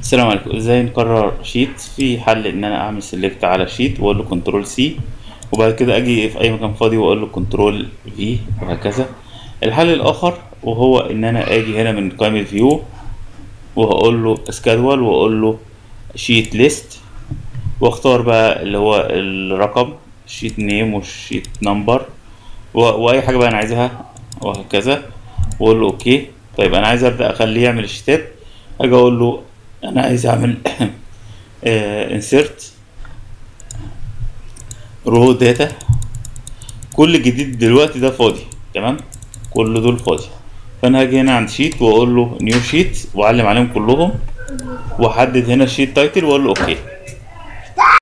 السلام عليكم. ازاي نكرر شيت؟ في حل ان انا اعمل سيلكت على شيت واقول له كنترول سي، وبعد كده اجي في اي مكان فاضي واقول له كنترول في، وهكذا. الحل الاخر وهو ان انا اجي هنا من قائمة فيو وهقول له سكادول واقول له شيت ليست، واختار بقى اللي هو الرقم شيت نيم وشيت نمبر واي حاجة بقى انا عايزها وهكذا، واقول له اوكي. طيب انا عايز ابدا اخليه يعمل الشيتات، اجي اقول له انا عايز اعمل انسيرت رو داتا. كل جديد دلوقتي ده فاضي، تمام، كل دول فاضي. فانا هاجي هنا عند شيت واقول له نيو شيت واعلم عليهم كلهم، واحدد هنا الشيت تايتل واقول له اوكي.